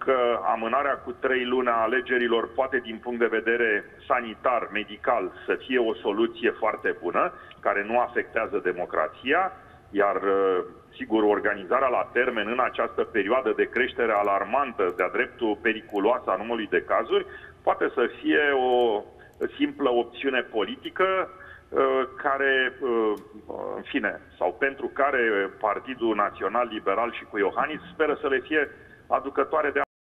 că amânarea cu 3 luni a alegerilor poate, din punct de vedere sanitar, medical, să fie o soluție foarte bună, care nu afectează democrația, iar, sigur, organizarea la termen în această perioadă de creștere alarmantă, de-a dreptul periculoasă a numărului de cazuri, poate să fie o simplă opțiune politică care, în fine, sau pentru care Partidul Național Liberal și cu Iohannis speră să le fie aducătoare de